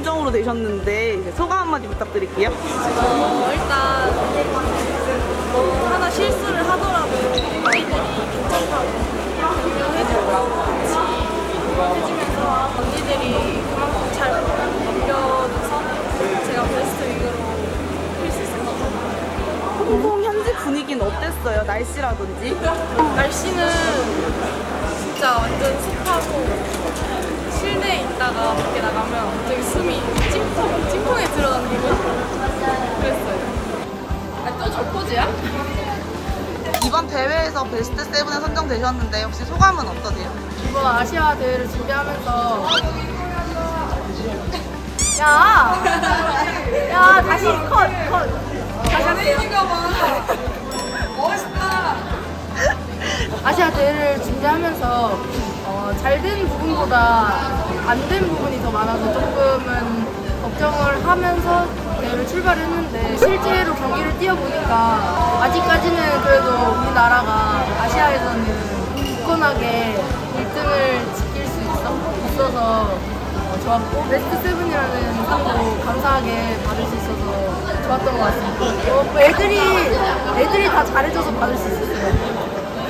결정으로 되셨는데 이제 소감 한마디 부탁드릴게요. 일단 뭐 하나 실수를 하더라도 아이들이 괜찮다고 격려해주고 같이 해주면서 언니들이 그만큼 잘 넘겨줘서 제가 베스트 위그로 할 수 있을 것 같아요. 홍콩 현지 분위기는 어땠어요? 날씨라든지? 날씨는 진짜 완전 습하고 실내에 있다가 밖에 나가면 갑자기 숨이 찜통에 들어가는 기분? 그랬어요. 또 저포즈야? 이번 대회에서 베스트 7에 선정되셨는데 혹시 소감은 어떠세요? 이번 아시아 대회를 준비하면서 야 다시 컷 다시 할게요. 멋있다. 아시아 대회를 준비하면서 잘 된 부분보다 안 된 부분이 더 많아서 조금은 걱정을 하면서 대회를 출발을 했는데 실제로 경기를 뛰어보니까 아직까지는 그래도 우리나라가 아시아에서는 굳건하게 1등을 지킬 수 있어서 좋았고 베스트 세븐이라는 상도 감사하게 받을 수 있어서 좋았던 것 같습니다. 애들이 다 잘해줘서 받을 수 있었어요.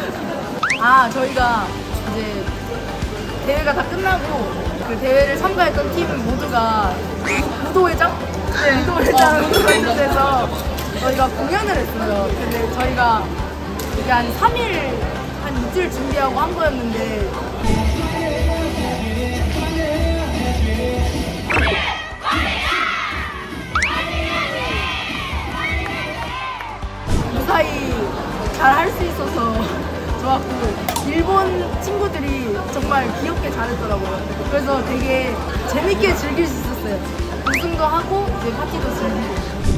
저희가 이제 대회가 다 끝나고 그 대회를 참가했던 팀 모두가 무도회장? 네, 무도회장으로 인해서 저희가 공연을 했어요. 근데 저희가 이게 한 3일, 한 이틀 준비하고 한 거였는데 무사히 잘 할 수 있어서 좋았고 일본 친구들이 정말 귀엽게 잘했더라고요. 그래서 되게 재밌게 즐길 수 있었어요. 우승도 하고 이제 파티도 즐기고.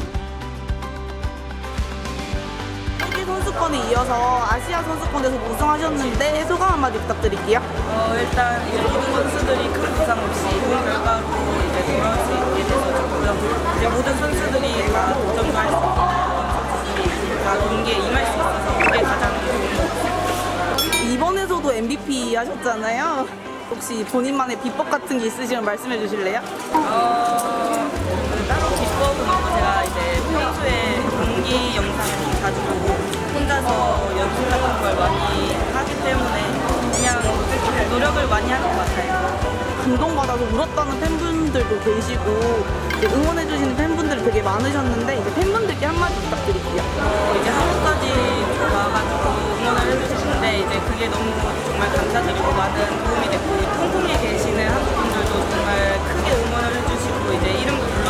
세계 선수권에 이어서 아시아 선수권에서 우승하셨는데 소감 한마디 부탁드릴게요. 일단 이제 모든 선수들이 큰 부상 없이 좋은 결과로 이제 돌아올 수 있게 돼서 좋고요. 이제 모든 선수들이 다 도전도 할 수 있고 선수들이 다 경기에 임할 수 있어서 그게 가장 좋은 것 같아요. 이번에서도 MVP 하셨잖아요. 혹시 본인만의 비법 같은 게 있으시면 말씀해 주실래요? 따로 비법은 없고 제가 이제 평소에 경기 영상을 좀 자주 보고 혼자서 연습 같은 걸 많이 하기 때문에 그냥 노력을 많이 하는 것 같아요. 감동받아서 울었다는 팬분들도 계시고 응원해주시는 팬분들이 되게 많으셨는데 이제 팬분들께 한마디 부탁드릴게요. 이제 한국까지 와가지고 응원을 해주셨는데 이제 그게 너무 정말 감사드리고 많은 도움이 됐고 홍콩에 계시는 한국분들도 정말 크게 응원을 해주시고 이제 이름도